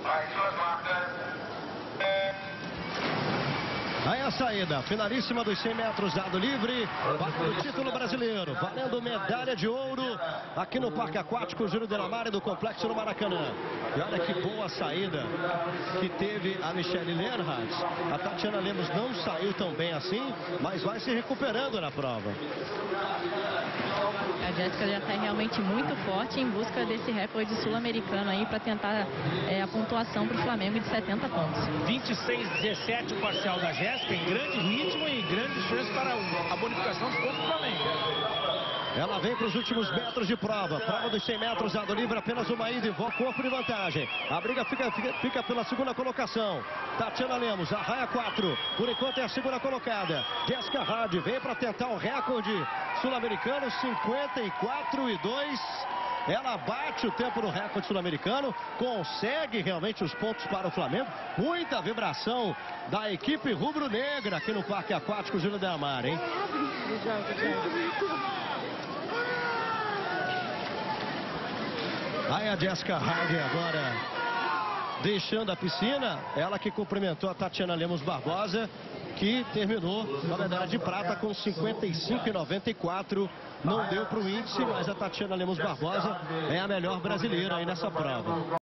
Aí a saída, finalíssima dos 100 metros dado livre, do título brasileiro, valendo medalha de ouro aqui no Parque Aquático Júlio de la Mare do Complexo no Maracanã. E olha que boa saída que teve a Michelle Leonhardt. A Tatiana Lemos não saiu tão bem assim, mas vai se recuperando na prova. A Jéssica já está realmente muito forte em busca desse recorde sul-americano aí para tentar a pontuação para o Flamengo de 70 pontos. 26-17 o parcial da Jéssica, em grande ritmo e grande chance para a bonificação do ponto do Flamengo. Ela vem para os últimos metros de prova. Prova dos 100 metros, dado livre, apenas uma ida e corpo de vantagem. A briga fica pela segunda colocação. Tatiana Lemos, arraia 4. Por enquanto é a segunda colocada. Jéssica Hard vem para tentar o recorde sul-americano, 54:2. Ela bate o tempo do recorde sul-americano, consegue realmente os pontos para o Flamengo. Muita vibração da equipe rubro-negra aqui no Parque Aquático Júlio de la Mare, hein? Aí a Jéssica Hard agora deixando a piscina. Ela que cumprimentou a Tatiana Lemos Barbosa, que terminou com a medalha de prata com 55,94. Não deu para o índice, mas a Tatiana Lemos Barbosa é a melhor brasileira aí nessa prova.